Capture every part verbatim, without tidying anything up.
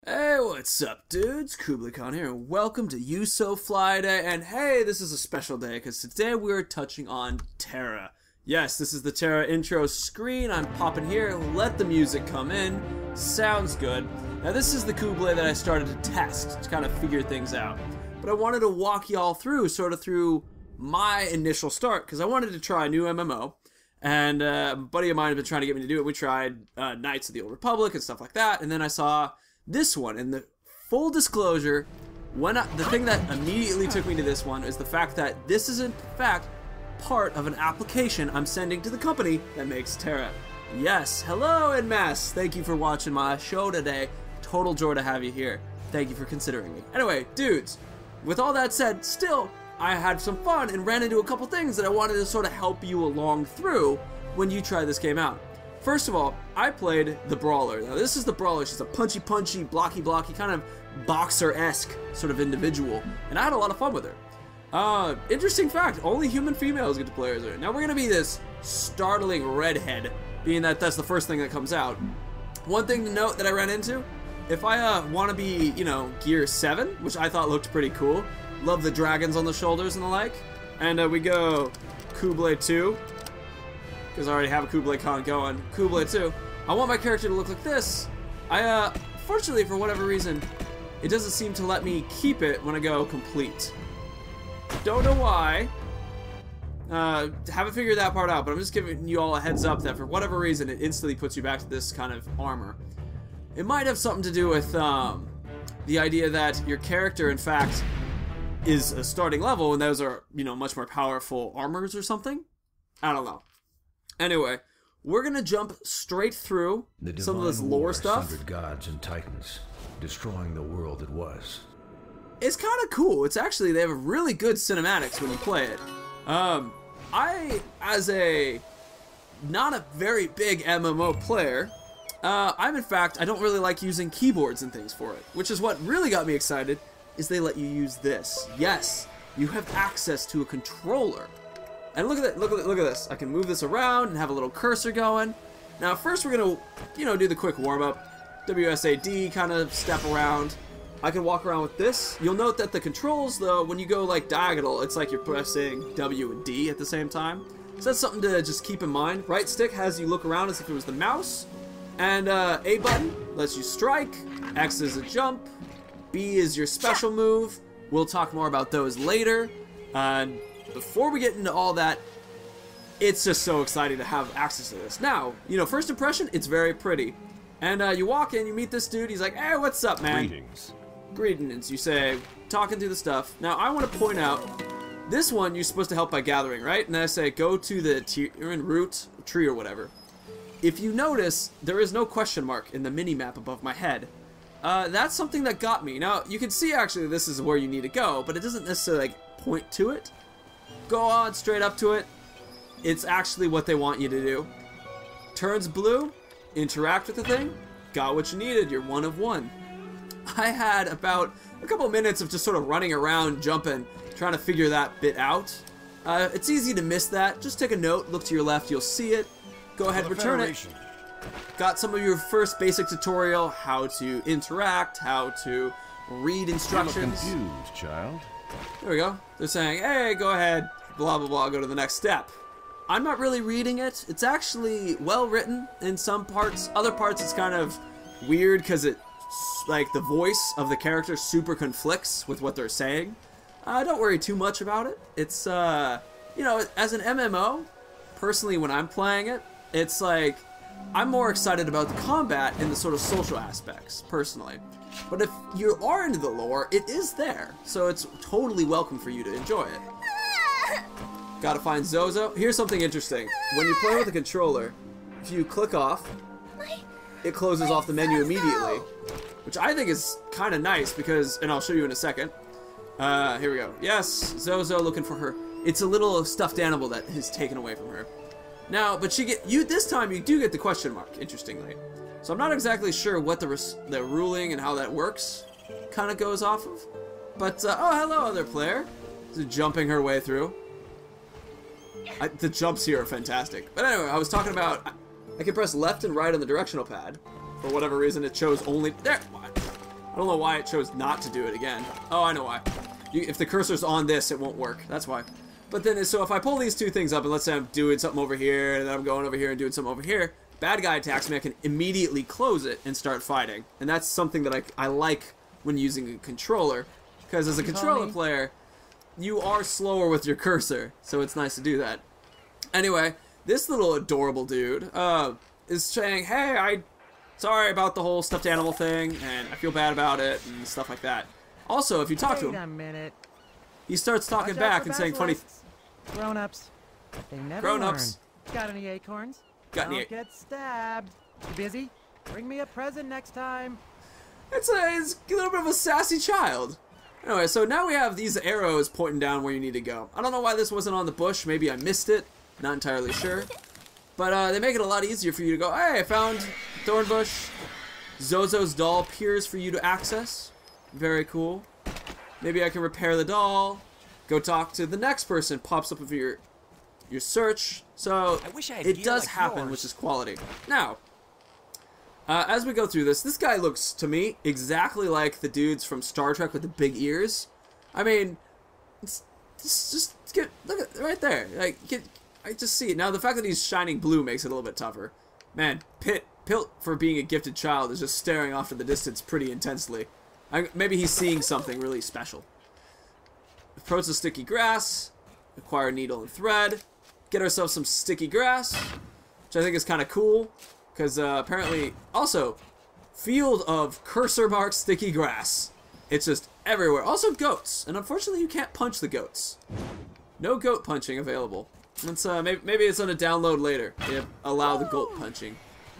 Hey, what's up, dudes? Kublai Khan here, and welcome to You So Fly Day. And hey, this is a special day because today we're touching on Tera. Yes, this is the Tera intro screen. I'm popping here. Let the music come in. Sounds good. Now, this is the Kublai that I started to test to kind of figure things out. But I wanted to walk y'all through, sort of through my initial start, because I wanted to try a new M M O. And uh, a buddy of mine had been trying to get me to do it. We tried uh, Knights of the Old Republic and stuff like that. And then I saw this one, and the full disclosure, when I, the thing that immediately took me to this one is the fact that this is in fact part of an application I'm sending to the company that makes Tera. Yes, hello en masse. Thank you for watching my show today. Total joy to have you here. Thank you for considering me. Anyway, dudes, with all that said, still, I had some fun and ran into a couple things that I wanted to sort of help you along through when you try this game out. First of all, I played the Brawler. Now, this is the Brawler. She's a punchy-punchy, blocky-blocky, kind of boxer-esque sort of individual, and I had a lot of fun with her. Uh, interesting fact, only human females get to play as her. Now, we're going to be this startling redhead, being that that's the first thing that comes out. One thing to note that I ran into, if I uh, want to be, you know, gear seven, which I thought looked pretty cool, love the dragons on the shoulders and the like, and uh, we go Kublai two, because I already have a Kublai Khan going. Kublai two. I want my character to look like this. I, uh, fortunately, for whatever reason, it doesn't seem to let me keep it when I go complete. Don't know why. Uh, haven't figured that part out, but I'm just giving you all a heads up that for whatever reason, it instantly puts you back to this kind of armor. It might have something to do with, um, the idea that your character, in fact, is a starting level, and those are, you know, much more powerful armors or something? I don't know. Anyway, we're gonna jump straight through some of this lore stuff. Gods and titans, destroying the world it was. It's kind of cool. It's actually, they have really good cinematics when you play it. Um, I, as a not a very big M M O player, uh, I'm in fact, I don't really like using keyboards and things for it, which is what really got me excited, is they let you use this. Yes, you have access to a controller. And look at that, look at look at this. I can move this around and have a little cursor going. Now first we're gonna, you know, do the quick warm-up. W S A D, kind of step around. I can walk around with this. You'll note that the controls though, when you go like diagonal, it's like you're pressing W and D at the same time. So that's something to just keep in mind. Right stick has you look around as if it was the mouse. And uh, A button lets you strike. X is a jump. B is your special move. We'll talk more about those later. Uh, Before we get into all that, it's just so exciting to have access to this. Now, you know, first impression, it's very pretty. And uh, you walk in, you meet this dude, he's like, hey, what's up, man? Greetings. Greetings, you say, talking through the stuff. Now, I want to point out, this one you're supposed to help by gathering, right? And then I say, go to the Tera root, tree or whatever. If you notice, there is no question mark in the mini-map above my head. Uh, that's something that got me. Now, you can see actually this is where you need to go, but it doesn't necessarily like, point to it. Go on straight up to it. It's actually what they want you to do. Turns blue, interact with the thing, got what you needed, you're one of one. I had about a couple minutes of just sort of running around, jumping, trying to figure that bit out. Uh, it's easy to miss that. Just take a note, look to your left, you'll see it. Go ahead, return it. Got some of your first basic tutorial, how to interact, how to read instructions. I'm confused, child. There we go. They're saying, hey, go ahead, blah, blah, blah, go to the next step. I'm not really reading it. It's actually well written in some parts. Other parts it's kind of weird because it, like, the voice of the character super conflicts with what they're saying. Uh, don't worry too much about it. It's, uh, you know, as an M M O, personally when I'm playing it, it's like, I'm more excited about the combat and the sort of social aspects, personally. But if you are into the lore, it is there, so it's totally welcome for you to enjoy it. Gotta find Zozo. Here's something interesting. When you play with a controller, if you click off, it closes off the menu immediately, which I think is kind of nice because, and I'll show you in a second. Uh, here we go. Yes, Zozo looking for her. It's a little stuffed animal that is taken away from her. Now, but she get you this time. You do get the question mark. Interestingly. So I'm not exactly sure what the, res the ruling and how that works kind of goes off of. But, uh, oh, hello, other player. She's jumping her way through. I, the jumps here are fantastic. But anyway, I was talking about, I, I can press left and right on the directional pad. For whatever reason, it chose only, there, I don't know why it chose not to do it again. Oh, I know why. You, if the cursor's on this, it won't work. That's why. But then, so if I pull these two things up, and let's say I'm doing something over here, and then I'm going over here and doing something over here, bad guy attacks me, I can immediately close it and start fighting. And that's something that I, I like when using a controller. Because as a controller player, you are slower with your cursor. So it's nice to do that. Anyway, this little adorable dude uh, is saying, hey, I... sorry about the whole stuffed animal thing, and I feel bad about it, and stuff like that. Also, if you talk to him, Wait a minute. he starts talking Watch out back for and saying funny... basilisks. Grown-ups. They never Grown-ups. learn. Got any acorns? Got any Don't get stabbed. You busy? Bring me a present next time. It's a, it's a little bit of a sassy child. Anyway, so now we have these arrows pointing down where you need to go. I don't know why this wasn't on the bush. Maybe I missed it. Not entirely sure. But uh, they make it a lot easier for you to go, hey, I found thorn bush. Zozo's doll appears for you to access. Very cool. Maybe I can repair the doll. Go talk to the next person. Pops up with your your search. So I wish I had it gear does like happen, yours. which is quality. Now, uh, as we go through this, this guy looks to me exactly like the dudes from Star Trek with the big ears. I mean, it's, it's just get look at right there. Like get, I just see it now. The fact that he's shining blue makes it a little bit tougher. Man, Pit Pilt for being a gifted child is just staring off in the distance pretty intensely. I, maybe he's seeing something really special. Approach the sticky grass. Acquire needle and thread. Get ourselves some sticky grass, which I think is kind of cool, because uh, apparently, also, field of cursor marked sticky grass. It's just everywhere. Also goats, and unfortunately you can't punch the goats. No goat punching available. Let's, uh, maybe, maybe it's on a download later. They allow the goat punching.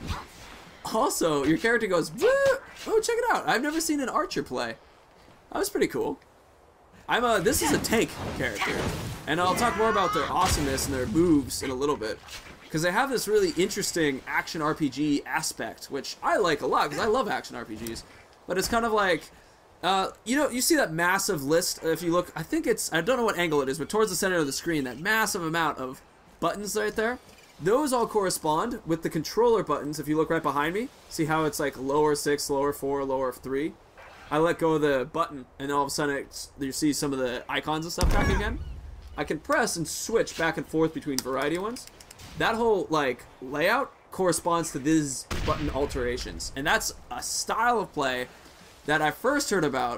Also, your character goes, woo! Oh, check it out. I've never seen an archer play. That was pretty cool. I'm a, this is a tank character. And I'll talk more about their awesomeness and their moves in a little bit. Because they have this really interesting action R P G aspect, which I like a lot, because I love action R P Gs. But it's kind of like, uh, you know, you see that massive list, if you look, I think it's, I don't know what angle it is, but towards the center of the screen, that massive amount of buttons right there. Those all correspond with the controller buttons. If you look right behind me, see how it's like lower six, lower four, lower three? I let go of the button, and all of a sudden it's, you see some of the icons and stuff back again. I can press and switch back and forth between variety ones. That whole like layout corresponds to these button alterations, and that's a style of play that I first heard about.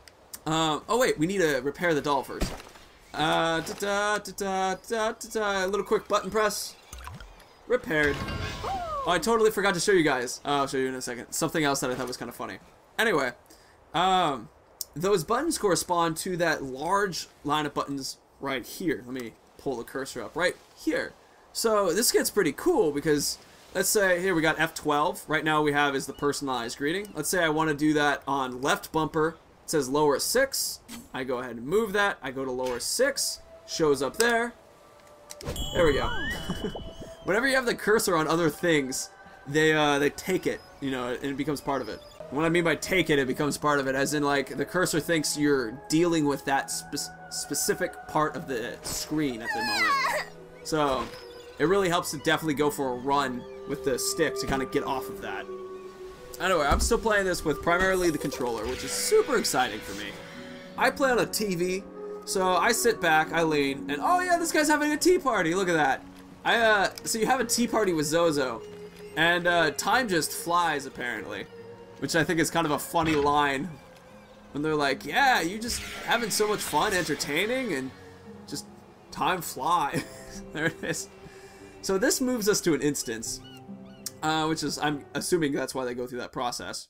Um, oh wait, we need to repair the doll first. Uh, da, da, da, da, da, da, a little quick button press. Repaired. Oh, I totally forgot to show you guys. Uh, I'll show you in a second. Something else that I thought was kind of funny. Anyway, um, those buttons correspond to that large line of buttons right here. Let me pull the cursor up right here. So this gets pretty cool because let's say here we got F twelve. Right now we have is the personalized greeting. Let's say I want to do that on left bumper. It says lower six. I go ahead and move that. I go to lower six. Shows up there. There we go. Whenever you have the cursor on other things, they uh, they take it, you know, and it becomes part of it. What I mean by take it, it becomes part of it, as in like the cursor thinks you're dealing with that spe specific part of the screen at the moment. So it really helps to definitely go for a run with the stick to kind of get off of that. Anyway, I'm still playing this with primarily the controller, which is super exciting for me. I play on a T V, so I sit back, I lean, and oh yeah, this guy's having a tea party. Look at that. I uh, so you have a tea party with Zozo, and uh, time just flies apparently, which I think is kind of a funny line when they're like, yeah, you just having so much fun entertaining and just time flies. There it is. So this moves us to an instance, uh, which is, I'm assuming that's why they go through that process.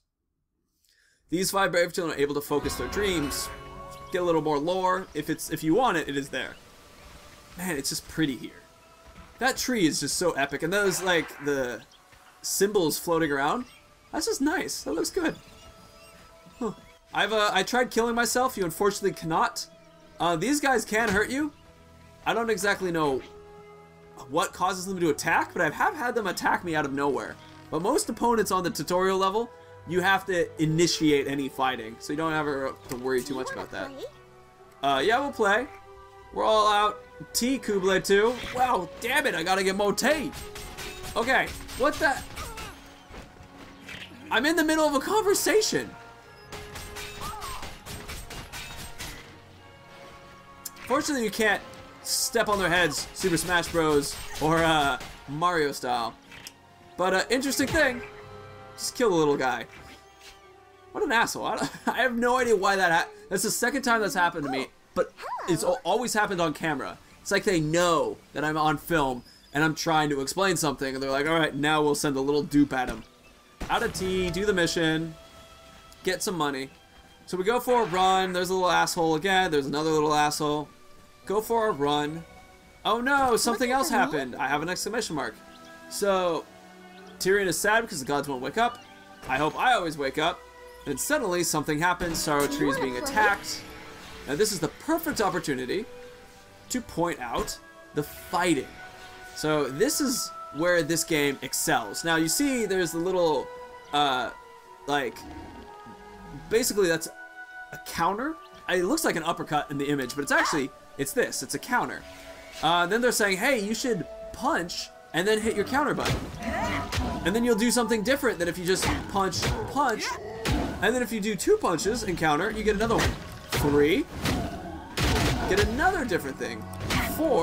These five brave children are able to focus their dreams, get a little more lore. If it's if you want it, it is there. Man, it's just pretty here. That tree is just so epic, and those like the symbols floating around. That's just nice. That looks good. Huh. I've uh, I tried killing myself. You unfortunately cannot. Uh, these guys can hurt you. I don't exactly know what causes them to attack, but I have had them attack me out of nowhere. But most opponents on the tutorial level, you have to initiate any fighting, so you don't ever have to worry too much about that. Uh, yeah, we'll play. We're all out. Tea, Kublai too. Wow, damn it, I gotta get more tea. Okay, what the? I'm in the middle of a conversation. Fortunately, you can't step on their heads, Super Smash Bros. Or uh, Mario style. But uh, interesting thing, just kill the little guy. What an asshole. I, don't, I have no idea why that happened. That's the second time that's happened to me, but it's always happened on camera. It's like they know that I'm on film and I'm trying to explain something, and they're like, alright, now we'll send a little dupe at him. Out of tea, do the mission, get some money. So we go for a run. There's a little asshole again. There's another little asshole. Go for a run. Oh no, something else happened. I have an exclamation mark. So, Tyrion is sad because the gods won't wake up. I hope I always wake up. And suddenly something happens. Sorrow Tree is being attacked. Now this is the perfect opportunity to point out the fighting. So this is where this game excels. Now you see there's the little, uh, like, basically that's a counter. It looks like an uppercut in the image, but it's actually, it's this, it's a counter. Uh, then they're saying, hey, you should punch and then hit your counter button. And then you'll do something different than if you just punch, punch, and then if you do two punches and counter, you get another one. Three, get another different thing. Four,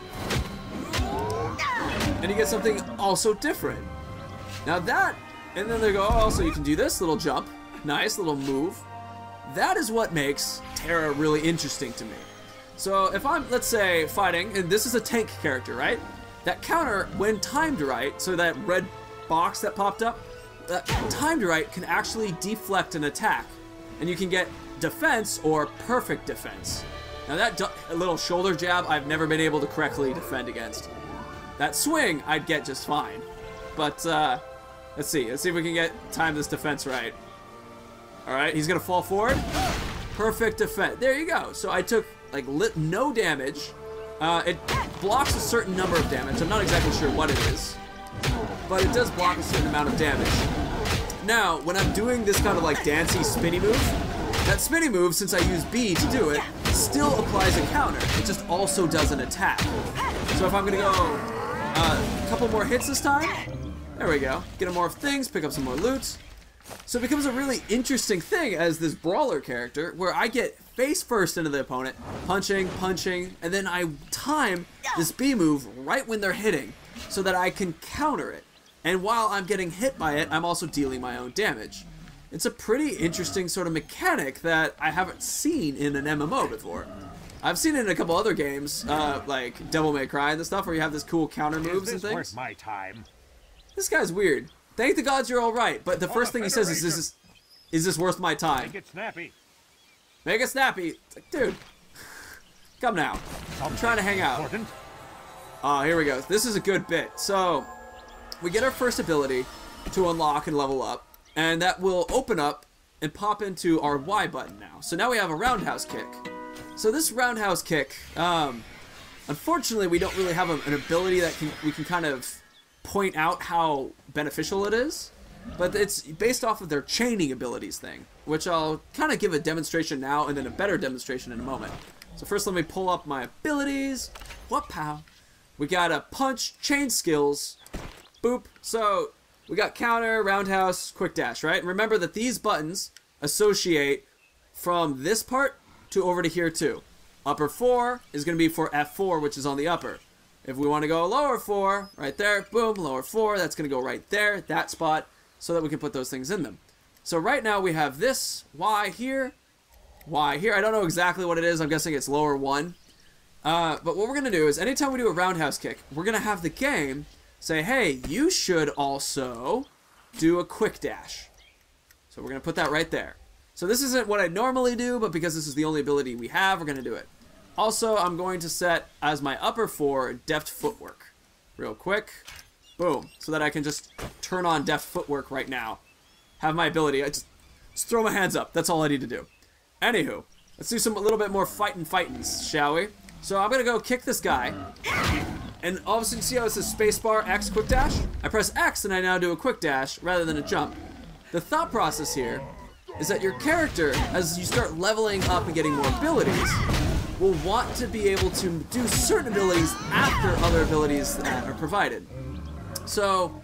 and you get something also different. Now that, and then they go, oh, so you can do this little jump. Nice little move. That is what makes Tera really interesting to me. So if I'm, let's say, fighting, and this is a tank character, right? That counter, when timed right, so that red box that popped up, that timed right can actually deflect an attack. And you can get defense or perfect defense. Now that little shoulder jab, I've never been able to correctly defend against. That swing, I'd get just fine. But, uh, let's see. Let's see if we can get time this defense right. Alright, he's gonna fall forward. Perfect defense. There you go. So I took, like, lit no damage. Uh, it blocks a certain number of damage. I'm not exactly sure what it is. But it does block a certain amount of damage. Now, when I'm doing this kind of, like, dancey spinny move, that spinny move, since I use B to do it, still applies a counter. It just also does an attack. So if I'm gonna go uh, a couple more hits this time, there we go. Get more things, pick up some more loot. So it becomes a really interesting thing as this Brawler character, where I get face first into the opponent, punching, punching, and then I time this B move right when they're hitting, so that I can counter it. And while I'm getting hit by it, I'm also dealing my own damage. It's a pretty interesting sort of mechanic that I haven't seen in an M M O before. I've seen it in a couple other games, uh, like Devil May Cry and the stuff, where you have this cool counter moves and things. Worth my time? This guy's weird. Thank the gods you're all right, but the first thing he says is, is this, is this worth my time? Make it snappy. Make it snappy. It's like, dude, come now. I'm trying to hang out. Oh, here we go. This is a good bit. So, we get our first ability to unlock and level up, and that will open up and pop into our Y button now. So now we have a roundhouse kick. So this roundhouse kick, um, unfortunately, we don't really have a, an ability that can, we can kind of point out how beneficial it is, but it's based off of their chaining abilities thing, which I'll kind of give a demonstration now and then a better demonstration in a moment. So first let me pull up my abilities. What pow? We got a punch, chain skills, boop. So we got counter, roundhouse, quick dash, right? And remember that these buttons associate from this part to over to here too. Upper four is going to be for F four, which is on the upper. If we want to go lower four, right there, boom, lower four, that's going to go right there, that spot, so that we can put those things in them. So right now we have this Y here, Y here. I don't know exactly what it is. I'm guessing it's lower one. Uh, but what we're going to do is anytime we do a roundhouse kick, we're going to have the game say, hey, you should also do a quick dash. So we're going to put that right there. So this isn't what I normally do, but because this is the only ability we have, we're going to do it. Also, I'm going to set as my upper four deft footwork. Real quick. Boom. So that I can just turn on deft footwork right now. Have my ability. I just, just throw my hands up. That's all I need to do. Anywho, let's do some a little bit more fightin' fightins, shall we? So I'm going to go kick this guy. And all of a sudden, see how it says spacebar, X, quick dash? I press X and I now do a quick dash rather than a jump. The thought process here is that your character, as you start leveling up and getting more abilities, will want to be able to do certain abilities after other abilities that are provided. So,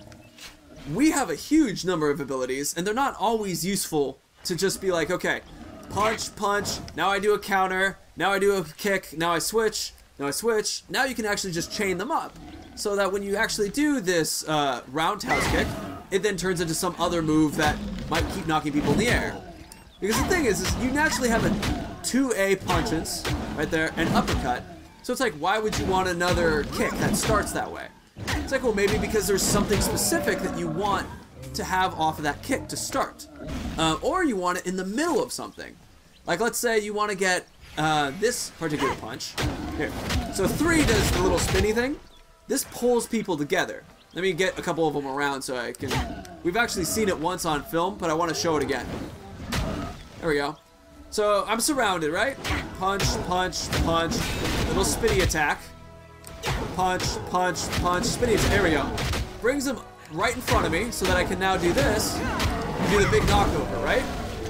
we have a huge number of abilities, and they're not always useful to just be like, okay, punch, punch, now I do a counter, Now I do a kick, now I switch, now I switch. Now you can actually just chain them up. So that when you actually do this uh, roundhouse kick, it then turns into some other move that might keep knocking people in the air. Because the thing is, is you naturally have a two A punches right there, and uppercut. So it's like, why would you want another kick that starts that way? It's like, well, maybe because there's something specific that you want to have off of that kick to start. Uh, or you want it in the middle of something. Like, let's say you want to get uh, this particular punch. Here. So three does the little spinny thing. This pulls people together. Let me get a couple of them around so I can... We've actually seen it once on film, but I want to show it again. There we go. So I'm surrounded, right? Punch, punch, punch. Little spinny attack. Punch, punch, punch. Spinny attack. There we go. Brings them right in front of me so that I can now do this. And do the big knockover, right?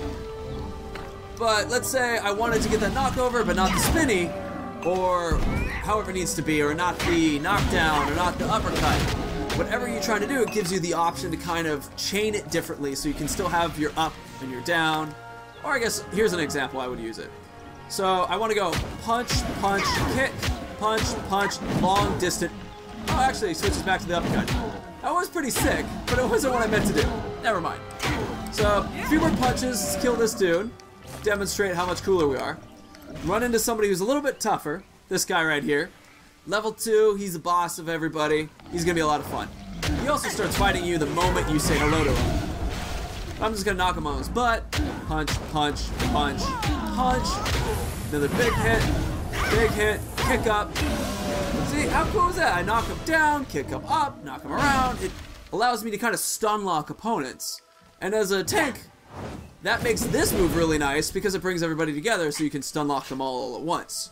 But let's say I wanted to get that knockover, but not the spinny, or however it needs to be, or not the knockdown, or not the uppercut. Whatever you're trying to do, it gives you the option to kind of chain it differently so you can still have your up and your down. Or I guess, here's an example I would use it. So I want to go punch, punch, kick, punch, punch, long, distant. Oh, actually, it switches back to the uppercut. That was pretty sick, but it wasn't what I meant to do. Never mind. So, a few more punches to kill this dude. Demonstrate how much cooler we are. Run into somebody who's a little bit tougher. This guy right here. Level two, he's the boss of everybody. He's gonna be a lot of fun. He also starts fighting you the moment you say hello to him. I'm just gonna knock him on his butt. Punch, punch, punch, punch. Another big hit, big hit, kick up. See, how cool is that? I knock him down, kick him up, knock him around. It allows me to kind of stun lock opponents. And as a tank, that makes this move really nice because it brings everybody together so you can stun lock them all, all at once.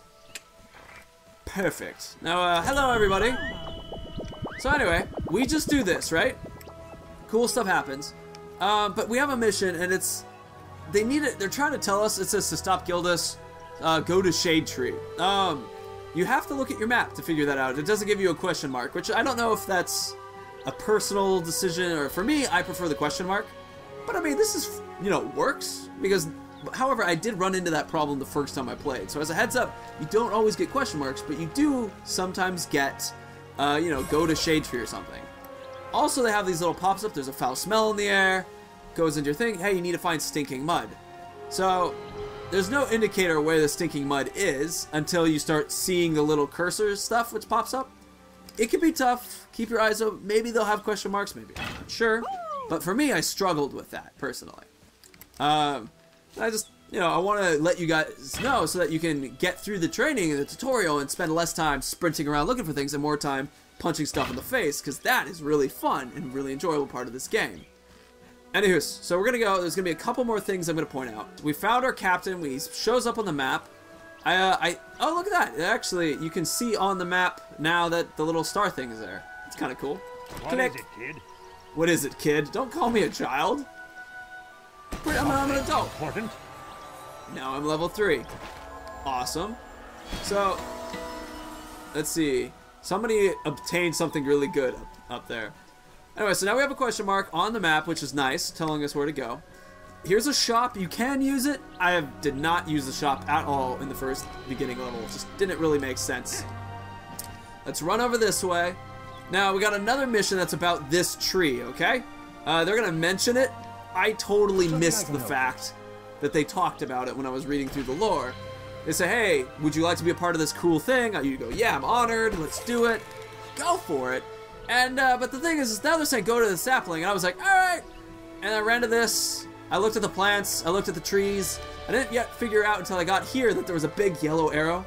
Perfect. Now, uh, hello everybody. So anyway, we just do this, right? Cool stuff happens. Um, but we have a mission and it's, they need it, they're trying to tell us, it says to stop Gildas, uh, go to Shade Tree. Um, you have to look at your map to figure that out. It doesn't give you a question mark, which I don't know if that's a personal decision, or for me, I prefer the question mark. But I mean, this is, you know, works, because, however, I did run into that problem the first time I played. So as a heads up, you don't always get question marks, but you do sometimes get, uh, you know, go to Shade Tree or something. Also, they have these little pops up. There's a foul smell in the air. Goes into your thing. Hey, you need to find stinking mud. So there's no indicator where the stinking mud is until you start seeing the little cursor stuff which pops up. It can be tough. Keep your eyes open. Maybe they'll have question marks. Maybe I'm not sure. But for me, I struggled with that personally. Um, I just, you know, I want to let you guys know so that you can get through the training and the tutorial and spend less time sprinting around looking for things and more time punching stuff in the face, because that is really fun and really enjoyable part of this game. Anywho, so we're going to go. There's going to be a couple more things I'm going to point out. We found our captain. He shows up on the map. I, uh, I, oh, look at that. Actually, you can see on the map now that the little star thing is there. It's kind of cool. What Connect. is it, kid? What is it, kid? Don't call me a child. I'm, I'm an adult. Important? Now I'm level three. Awesome. So, let's see. Somebody obtained something really good up, up there. Anyway, so now we have a question mark on the map, which is nice, telling us where to go. Here's a shop. You can use it. I have, did not use the shop at all in the first beginning level. It just didn't really make sense. Let's run over this way. Now, we got another mission that's about this tree, okay? Uh, they're going to mention it. I totally missed the fact that they talked about it when I was reading through the lore. They say, hey, would you like to be a part of this cool thing? You go, yeah, I'm honored. Let's do it. Go for it. And, uh, but the thing is, is now they're saying go to the sapling. And I was like, all right. And I ran to this. I looked at the plants. I looked at the trees. I didn't yet figure out until I got here that there was a big yellow arrow.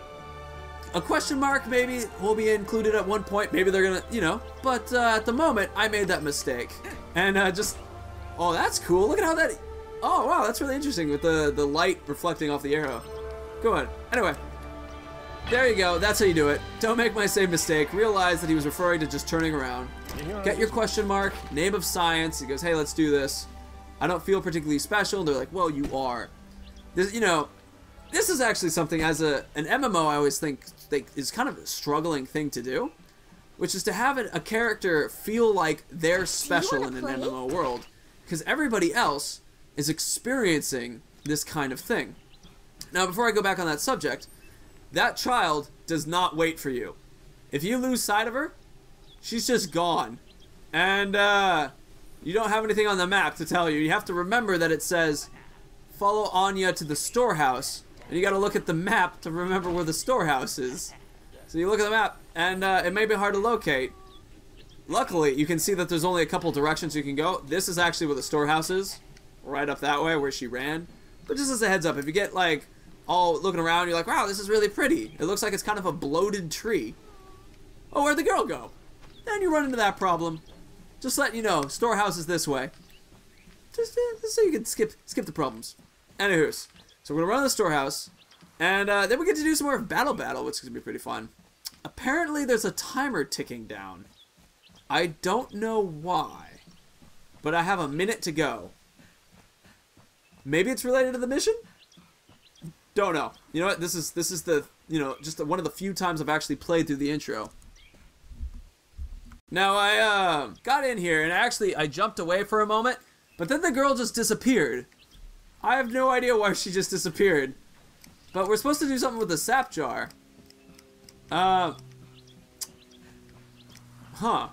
A question mark maybe will be included at one point. Maybe they're gonna, you know. But uh, at the moment, I made that mistake. And uh, just, oh, that's cool. Look at how that, oh, wow, that's really interesting with the, the light reflecting off the arrow. Go on. Anyway, there you go. That's how you do it. Don't make my same mistake. Realize that he was referring to just turning around. Get your question mark, name of science. He goes, hey, let's do this. I don't feel particularly special. They're like, well, you are. This, you know, this is actually something as a an M M O I always think, think is kind of a struggling thing to do, which is to have a, a character feel like they're special in an play? M M O world, because everybody else is experiencing this kind of thing. Now, before I go back on that subject, that child does not wait for you. If you lose sight of her, she's just gone. And, uh, you don't have anything on the map to tell you. You have to remember that it says, follow Anya to the storehouse. And you gotta look at the map to remember where the storehouse is. So you look at the map, and uh, it may be hard to locate. Luckily, you can see that there's only a couple directions you can go. This is actually where the storehouse is. Right up that way, where she ran. But just as a heads up, if you get, like, all looking around, you're like, wow, this is really pretty. It looks like it's kind of a bloated tree. Oh, where'd the girl go? Then you run into that problem. Just letting you know, storehouse is this way. Just, uh, just so you can skip skip the problems. Anywho's, so we're gonna run to the storehouse, and uh, then we get to do some more battle battle, which is gonna be pretty fun. Apparently, there's a timer ticking down. I don't know why, but I have a minute to go. Maybe it's related to the mission? Don't know. You know what? This is this is the you know just the, one of the few times I've actually played through the intro. Now I uh, got in here and actually I jumped away for a moment, but then the girl just disappeared. I have no idea why she just disappeared, but we're supposed to do something with the sap jar. Uh, huh.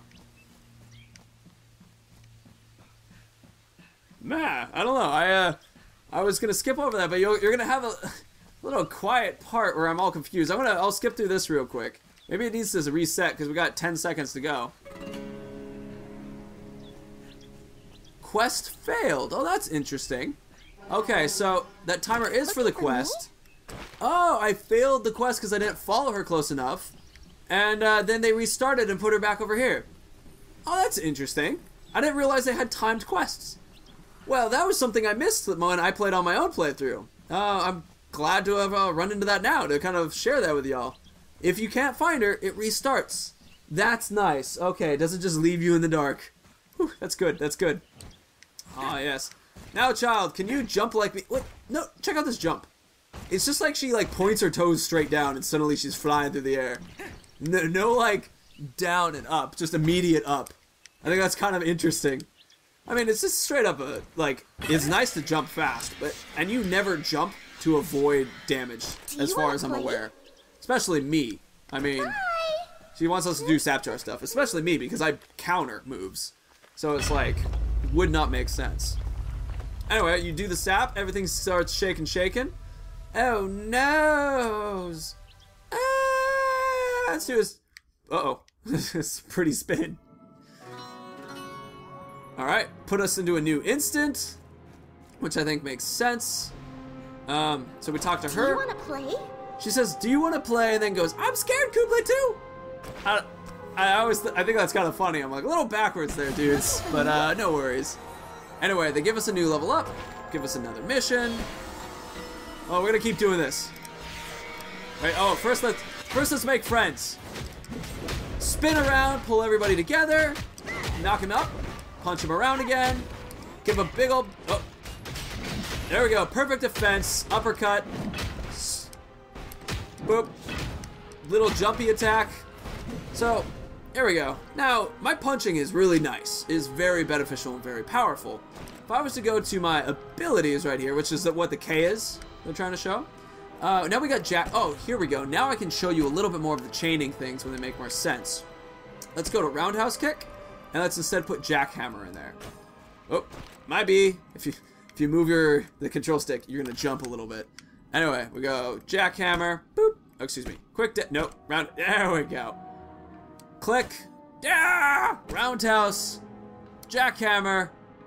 Nah, I don't know. I uh, I was gonna skip over that, but you're, you're gonna have a little quiet part where I'm all confused. I'm gonna I'll skip through this real quick. Maybe it needs to reset because we got ten seconds to go. Quest failed. Oh, that's interesting. Okay, so that timer is for the quest. Oh, I failed the quest because I didn't follow her close enough, and uh, then they restarted and put her back over here. Oh, that's interesting. I didn't realize they had timed quests. Well, that was something I missed when I played on my own playthrough. Uh, I'm glad to have uh, run into that now to kind of share that with y'all. If you can't find her, it restarts. That's nice. Okay, it doesn't just leave you in the dark. Whew, that's good, that's good. Ah, yes. Now, child, can you jump like me? What? No, check out this jump. It's just like she, like, points her toes straight down and suddenly she's flying through the air. No, no like, down and up, just immediate up. I think that's kind of interesting. I mean, it's just straight up a, like, it's nice to jump fast, but, and you never jump to avoid damage, as far as I'm aware. Especially me. I mean, Hi. She wants us to do sap jar stuff, especially me, because I counter moves. So it's like, would not make sense. Anyway, you do the sap, everything starts shaking, shaking. Oh, noes. Ah, let's do this. Uh-oh. It's a pretty spin. Alright, put us into a new instant, which I think makes sense. Um, so we talk to her. Do you want to play? She says, do you want to play? And then goes, I'm scared, Kublai too. I, I always, th I think that's kind of funny. I'm like, a little backwards there, dudes. But uh, no worries. Anyway, they give us a new level up. Give us another mission. Oh, we're gonna keep doing this. Wait, oh, first let's, first let's make friends. Spin around, pull everybody together. Knock him up. Punch him around again. Give him a big old, oh. There we go, perfect defense. Uppercut. Boop. Little jumpy attack. So, there we go. Now, my punching is really nice. It is very beneficial and very powerful. If I was to go to my abilities right here, which is what the K is they're trying to show. Uh, now we got Jack. Oh, here we go. Now I can show you a little bit more of the chaining things when they make more sense. Let's go to roundhouse kick, and let's instead put jackhammer in there. Oh, might be. If you if you move your the control stick, you're gonna jump a little bit. Anyway, we go jackhammer. Boop. Oh, excuse me. Quick. Nope. Round. There we go. Click. Yeah. Roundhouse. Jackhammer.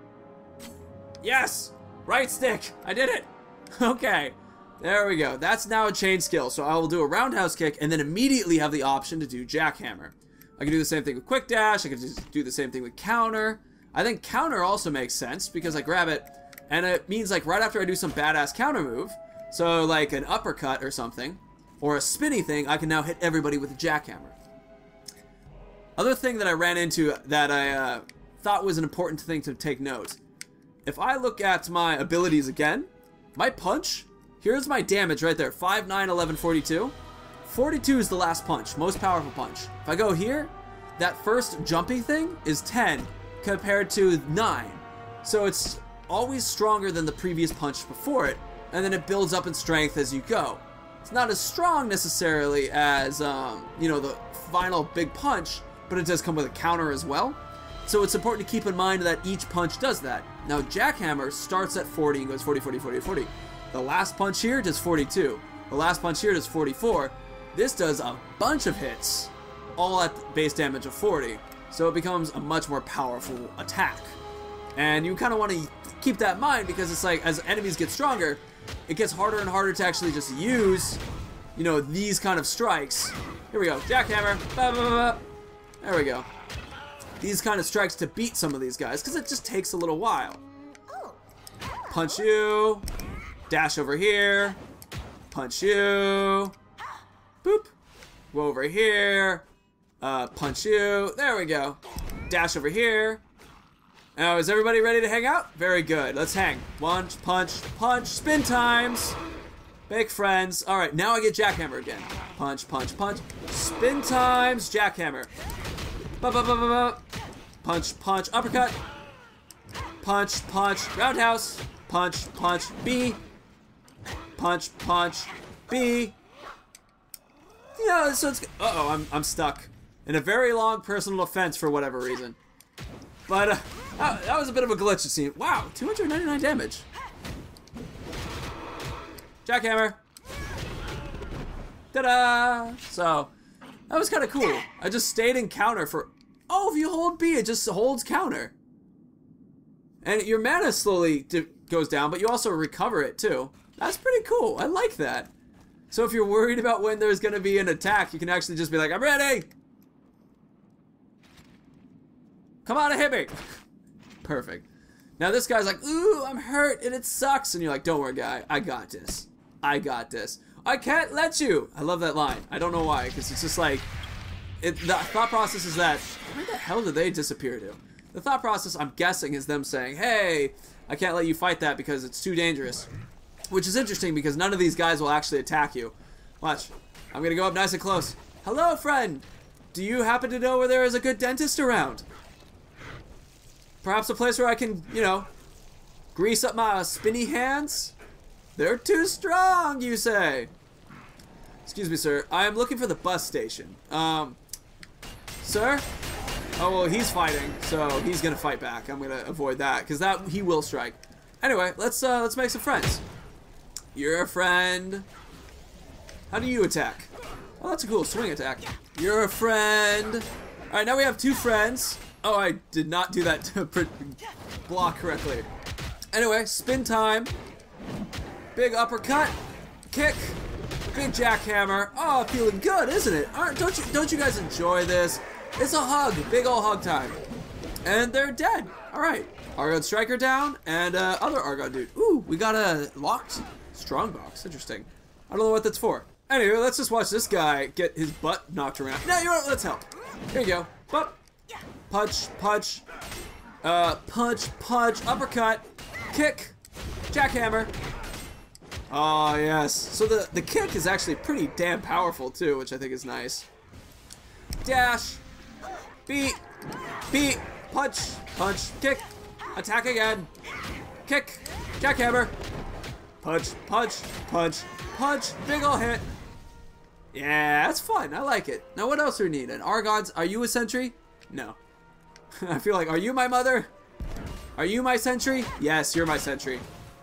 Yes. Right stick. I did it. Okay. There we go. That's now a chain skill. So I will do a roundhouse kick and then immediately have the option to do jackhammer. I can do the same thing with quick dash. I can just do the same thing with counter. I think counter also makes sense because I grab it and it means like right after I do some badass counter move, so like an uppercut or something, or a spinny thing, I can now hit everybody with a jackhammer. Other thing that I ran into that I uh, thought was an important thing to take note. If I look at my abilities again, my punch, here's my damage right there, five, nine, eleven, forty-two. forty-two is the last punch, most powerful punch. If I go here, that first jumping thing is ten compared to nine. So it's always stronger than the previous punch before it, and then it builds up in strength as you go. It's not as strong necessarily as, um, you know, the final big punch, but it does come with a counter as well. So it's important to keep in mind that each punch does that. Now, Jackhammer starts at forty and goes forty, forty, forty, forty. The last punch here does forty-two. The last punch here does forty-four. This does a bunch of hits, all at base damage of forty. So it becomes a much more powerful attack. And you kind of want to keep that in mind because it's like, as enemies get stronger, it gets harder and harder to actually just use, you know, these kind of strikes. Here we go, Jackhammer. Bah, bah, bah, bah. There we go. These kind of strikes to beat some of these guys because it just takes a little while. Punch you. Dash over here. Punch you. Boop. Go over here. Uh, punch you. There we go. Dash over here. Now, is everybody ready to hang out? Very good. Let's hang. Punch, punch, punch. Spin times. Make friends. All right, now I get Jackhammer again. Punch, punch, punch. Spin times. Jackhammer. Ba ba ba ba ba. Punch, punch, uppercut. Punch, punch, roundhouse. Punch, punch, B. Punch, punch, B. Yeah, so it's. Uh oh, I'm I'm stuck in a very long personal defense for whatever reason. But uh, that, that was a bit of a glitch to see. Wow, two hundred ninety-nine damage. Jackhammer. Ta-da! So that was kind of cool. I just stayed in counter for. Oh, if you hold B, it just holds counter. And your mana slowly goes down, but you also recover it too. That's pretty cool. I like that. So if you're worried about when there's going to be an attack, you can actually just be like, I'm ready! Come on and hit me! Perfect. Now this guy's like, ooh, I'm hurt and it sucks. And you're like, don't worry, guy. I got this. I got this. I can't let you. I love that line. I don't know why, because it's just like, it, the thought process is that, where the hell did they disappear to? The thought process, I'm guessing, is them saying, hey, I can't let you fight that because it's too dangerous. Which is interesting because none of these guys will actually attack you. Watch. I'm going to go up nice and close. Hello, friend. Do you happen to know where there is a good dentist around? Perhaps a place where I can, you know, grease up my spinny hands? They're too strong, you say. Excuse me, sir. I am looking for the bus station. Um, sir? Oh, well, he's fighting, so he's going to fight back. I'm going to avoid that, because that he will strike. Anyway, let's uh, let's make some friends. You're a friend. How do you attack? Oh, that's a cool swing attack. You're a friend. All right, now we have two friends. Oh, I did not do that to block correctly. Anyway, spin time. Big uppercut. Kick. Big jackhammer. Oh, feeling good, isn't it? Aren't, don't you don't you guys enjoy this? It's a hug. Big ol' hug time. And they're dead. All right. Argon Striker down, and uh, other Argon dude. Ooh, we got a locked strongbox. Interesting. I don't know what that's for. Anyway, let's just watch this guy get his butt knocked around. No, you know what? Let's help. Here you go. Bup. Punch, punch. Uh, punch, punch, uppercut, kick, jackhammer. Oh, yes. So the, the kick is actually pretty damn powerful, too, which I think is nice. Dash. Beat. Beat. Punch. Punch. Kick. Attack again. Kick. Jackhammer. Punch. Punch. Punch. Punch. Big ol' hit. Yeah, that's fun. I like it. Now, what else do we need? An Argon's. Are you a sentry? No. I feel like, are you my mother? Are you my sentry? Yes, you're my sentry.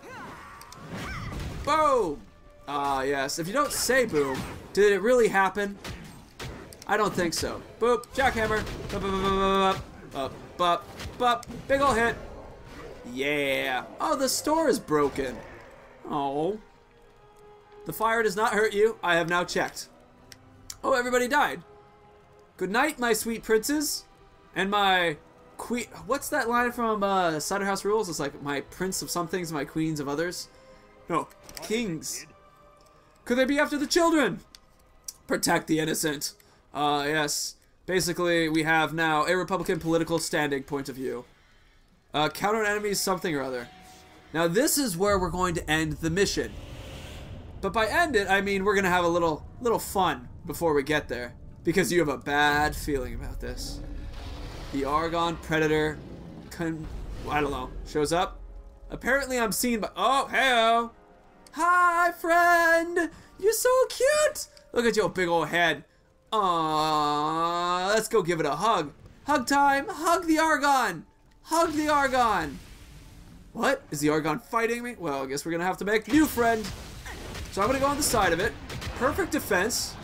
Boom! Ah, uh, yes. If you don't say boom, did it really happen? I don't think so. Boop. Jackhammer. Bup, bup, bup, bup, bup. Big ol' hit. Yeah. Oh, the store is broken. Oh. The fire does not hurt you. I have now checked. Oh, everybody died. Good night, my sweet princes. And my queen. What's that line from uh, Cider House Rules? It's like, my prince of some things, my queens of others. No, kings. Could they be after the children? Protect the innocent. Uh, yes. Basically, we have now a Republican political standing point of view. Uh, counter an enemy's something or other. Now, this is where we're going to end the mission. But by end it, I mean we're going to have a little, little fun before we get there. Because you have a bad feeling about this. The Argon Predator, con I don't know, shows up. Apparently I'm seen by, oh, hey-oh. Hi, friend. You're so cute. Look at your big old head. Aww, let's go give it a hug. Hug time. Hug the Argon. Hug the Argon. What? Is the Argon fighting me? Well, I guess we're going to have to make new friend. So I'm going to go on the side of it. Perfect defense.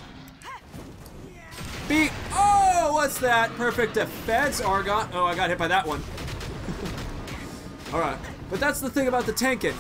Beat. Oh, what's that? Perfect defense, Argon. Oh, I got hit by that one. Alright. But that's the thing about the tanking.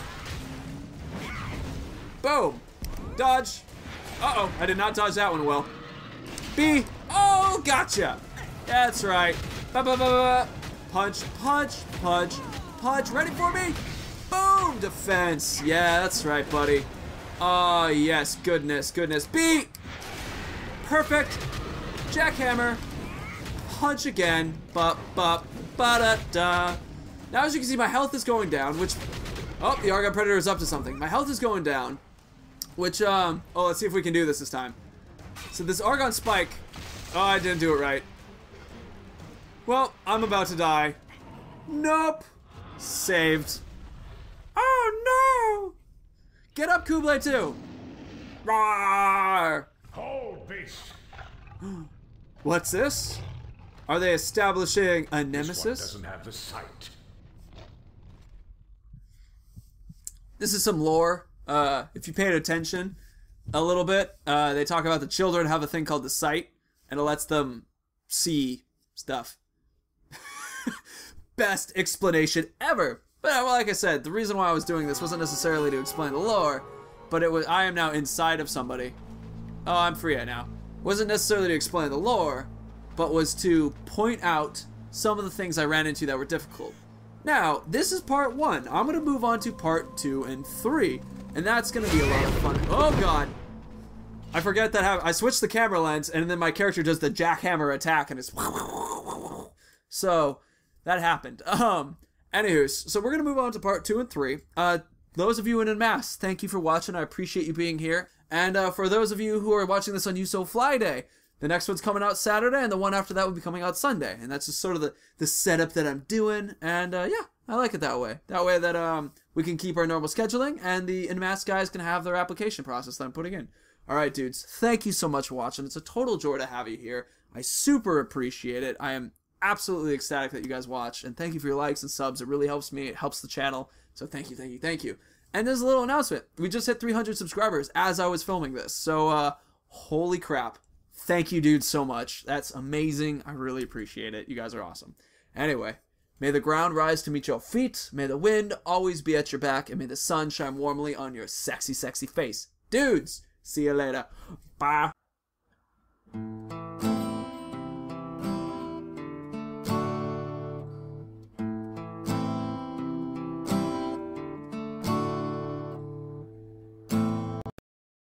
Boom. Dodge. Uh-oh. I did not dodge that one well. B. Oh, gotcha. That's right. Ba -ba -ba -ba. Punch, punch, punch, punch. Ready for me? Boom. Defense. Yeah, that's right, buddy. Oh, yes. Goodness, goodness. B. Perfect. Jackhammer. Punch again. Ba ba ba da da. Now, as you can see, my health is going down, which... Oh, the Argon Predator is up to something. My health is going down, which, um... Oh, let's see if we can do this this time. So this Argon Spike... Oh, I didn't do it right. Well, I'm about to die. Nope. Saved. Oh, no! Get up, Kublai two! Roar! Hold, beast! What's this? Are they establishing a This one nemesis? doesn't have the sight. This is some lore. Uh, if you paid attention a little bit, uh, they talk about the children have a thing called the sight, and it lets them see stuff. Best explanation ever. But well, like I said, the reason why I was doing this wasn't necessarily to explain the lore, but it was I am now inside of somebody. Oh, I'm free right now. Wasn't necessarily to explain the lore, but was to point out some of the things I ran into that were difficult. Now, this is part one. I'm going to move on to part two and three, and that's going to be a lot of fun. Oh, God. I forget that I, I switched the camera lens, and then my character does the jackhammer attack, and it's... So, that happened. Um, anywho's, so we're going to move on to part two and three. Uh, those of you in en masse, thank you for watching. I appreciate you being here. And uh, for those of you who are watching this on You So Fly Day, the next one's coming out Saturday, and the one after that will be coming out Sunday. And that's just sort of the, the setup that I'm doing. And uh, yeah, I like it that way. That way that um we can keep our normal scheduling, and the en masse guys can have their application process that I'm putting in. All right, dudes, thank you so much for watching. It's a total joy to have you here. I super appreciate it. I am absolutely ecstatic that you guys watch, and thank you for your likes and subs. It really helps me. It helps the channel. So thank you, thank you, thank you. And there's a little announcement. We just hit three hundred subscribers as I was filming this. So, uh, holy crap. Thank you, dudes, so much. That's amazing. I really appreciate it. You guys are awesome. Anyway, may the ground rise to meet your feet. May the wind always be at your back. And may the sun shine warmly on your sexy, sexy face. Dudes, see you later. Bye.